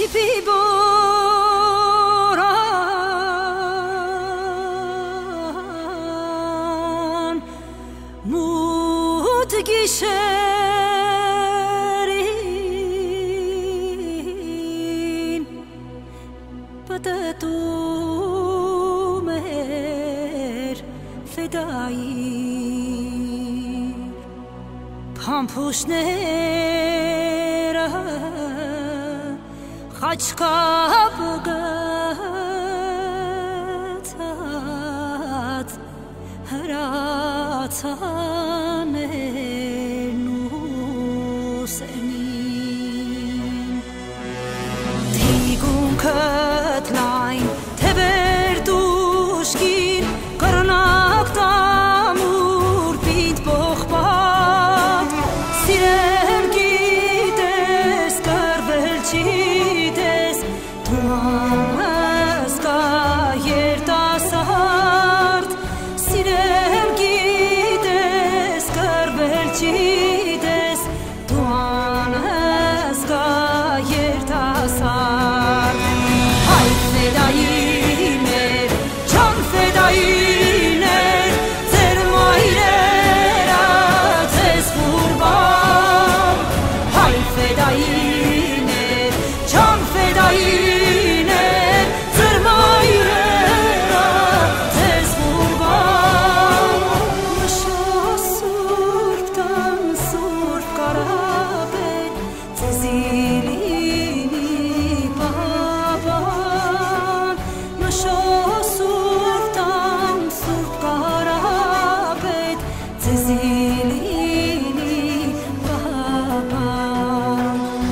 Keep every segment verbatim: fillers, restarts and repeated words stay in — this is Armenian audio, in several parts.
Ջիպի բորան մութ գիշերին պատտում էր ֆեդային փամփուշները խաչկապ գցած հրացան են ու սենին թիգունքըտ լայն թևեր դուշկին կրնակ տամուր պինդ բողբատ սիրել գիտես կրվել չիտես դու անհսկա երիտասարդ սիրել գիտես կրվել չիտես դու անհսկա երիտասարդ հայ ֆեդային էր ջան ֆեդային էր ձեր մայրերը ձեզ կուրբան հայ ֆեդային էր ջան ֆեդային էր ձեր մայրերը ձեզ կուրբան մշո սուրբ տան սուրբ կարապետ ձեզի լինի պահապան մշո սուրբ տան սուրբ կարապետ ձեզի լինի պահապան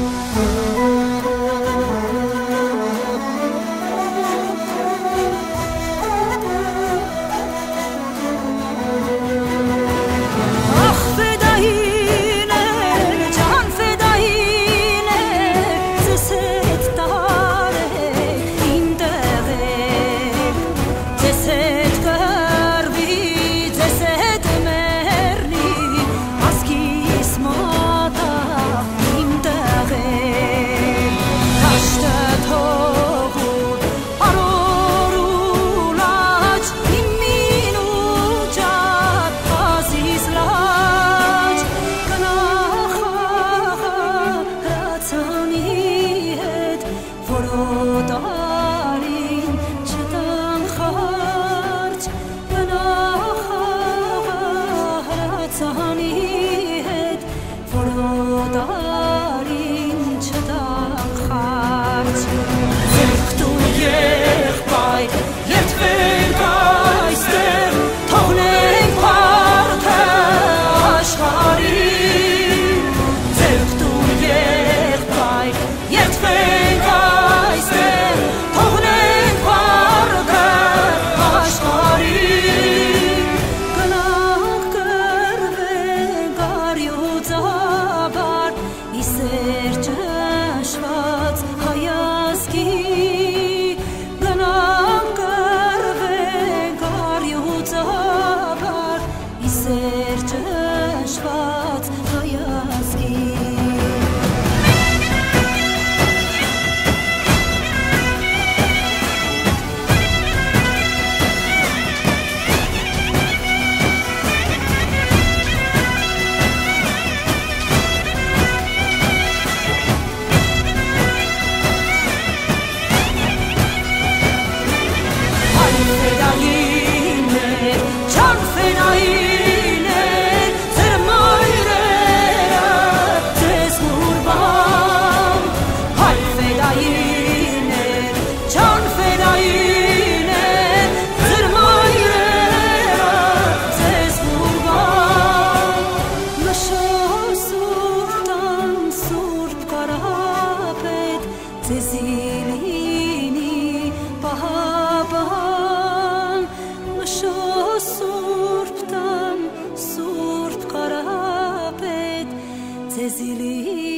Ախ ֆեդային էր ջան ֆեդային էր ձեզ հետ տարեք իմ տեղեք ձեզ հետ կռվի ձեզ հետ մեռնի ասկիս մոտա իմ տեղեք դաշտը թողուր արոր ու լաչ իմ մինուճատ ազիզ լաչ կնախահրացանի հետ որոտարին չտան խարջ կնախահրացանի հետ որոտարին չտան խարջ Ձերք դու եղբայր երդվենք այստեղ թողնենք փառքը աշխարհին Ձերք դու եղբայր երդվենք այստեղ թողնենք փառքը աշխարհին Գնանք կռվենք արյուծաբար իսեր ճնշված հայազգի Գնանք կռվենք արյուծաբար իսեր ճնշված հայազգի Հայ ֆեդային էր ջան ֆեդային էր ձեր մայրերը ձեզ կուրբան Հայ ֆեդային էր ջան ֆեդային էր ձեր մայրերը ձեզ կուրբան մշո սուրբ տան սուրբ կարապետ ձեզի լինի պահապան մշո սուրբ տան սուրբ կարապետ ձեզի լինի